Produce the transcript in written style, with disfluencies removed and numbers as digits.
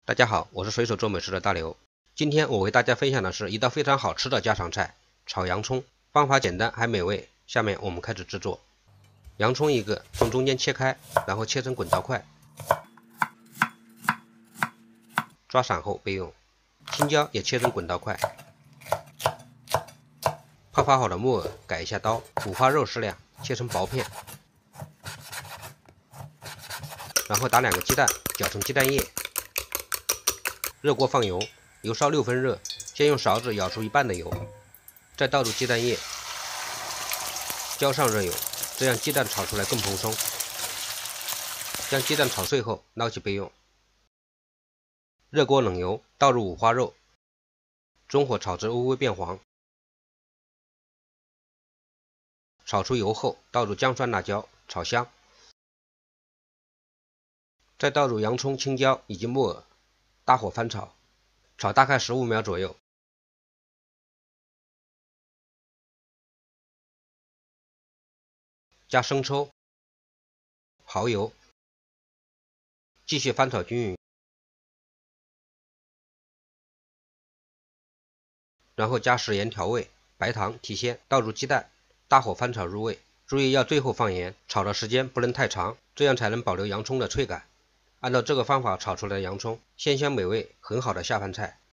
大家好，我是随手做美食的大刘。今天我为大家分享的是一道非常好吃的家常菜——炒洋葱。方法简单还美味。下面我们开始制作。洋葱一个，从中间切开，然后切成滚刀块，抓散后备用。青椒也切成滚刀块。泡发好的木耳改一下刀，五花肉适量，切成薄片，然后打2个鸡蛋，搅成鸡蛋液。热锅放油，油烧6分热，先用勺子舀出一半的油，再倒入鸡蛋液，浇上热油，这样鸡蛋炒出来更蓬松。将鸡蛋炒碎后捞起备用。热锅冷油，倒入五花肉，中火炒至微微变黄，炒出油后倒入姜蒜辣椒，炒香，再倒入洋葱、青椒以及木耳，大火翻炒，炒大概15秒左右。加生抽、蚝油，继续翻炒均匀，然后加食盐调味、白糖提鲜，倒入鸡蛋，大火翻炒入味。注意要最后放盐，炒的时间不能太长，这样才能保留洋葱的脆感。按照这个方法炒出来的洋葱，鲜香美味，很好的下饭菜。